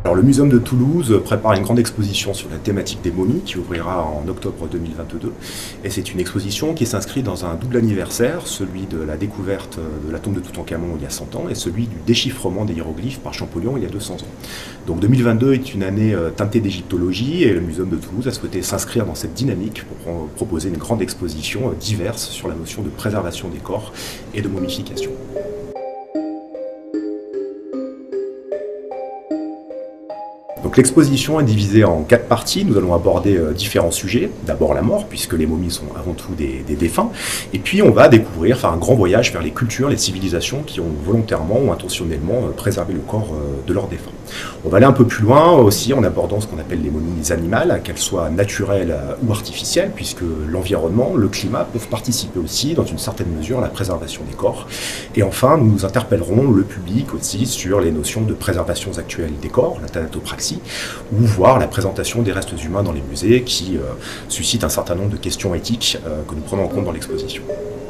Alors le Muséum de Toulouse prépare une grande exposition sur la thématique des momies qui ouvrira en octobre 2022. Et c'est une exposition qui s'inscrit dans un double anniversaire, celui de la découverte de la tombe de Toutankhamon il y a 100 ans et celui du déchiffrement des hiéroglyphes par Champollion il y a 200 ans. Donc 2022 est une année teintée d'égyptologie et le Muséum de Toulouse a souhaité s'inscrire dans cette dynamique pour proposer une grande exposition diverse sur la notion de préservation des corps et de momification. Donc l'exposition est divisée en 4 parties. Nous allons aborder différents sujets. D'abord la mort, puisque les momies sont avant tout des défunts. Et puis on va découvrir, faire un grand voyage vers les cultures, les civilisations qui ont volontairement ou intentionnellement préservé le corps de leurs défunts. On va aller un peu plus loin aussi en abordant ce qu'on appelle les momies animales, qu'elles soient naturelles ou artificielles, puisque l'environnement, le climat peuvent participer aussi dans une certaine mesure à la préservation des corps. Et enfin, nous interpellerons le public aussi sur les notions de préservation actuelle des corps, la thanatopraxie, ou voir la présentation des restes humains dans les musées qui suscite un certain nombre de questions éthiques que nous prenons en compte dans l'exposition.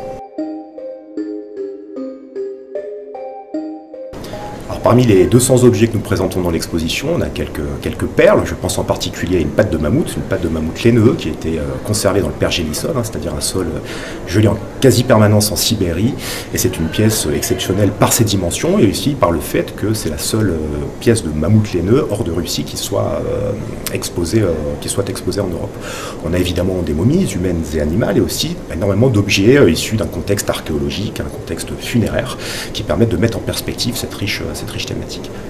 Alors, parmi les 200 objets que nous présentons dans l'exposition, on a quelques perles. Je pense en particulier à une patte de mammouth laineux qui a été conservée dans le pergélisol, c'est-à-dire un sol gelé en quasi-permanence en Sibérie. Et c'est une pièce exceptionnelle par ses dimensions et aussi par le fait que c'est la seule pièce de mammouth laineux hors de Russie qui soit exposée en Europe. On a évidemment des momies humaines et animales et aussi énormément d'objets issus d'un contexte archéologique, un contexte funéraire qui permettent de mettre en perspective cette riche thématique.